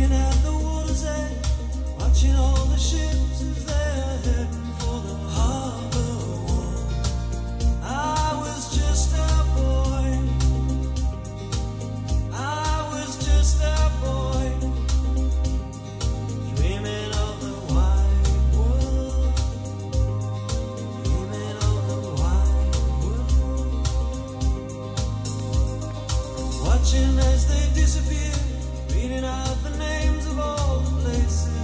Sitting at the water's edge, watching all the ships as they're heading for the harbor wall. I was just a boy, I was just a boy, dreaming of the wide world, dreaming of the wide world. Watching as they disappear, reading out the names of all the places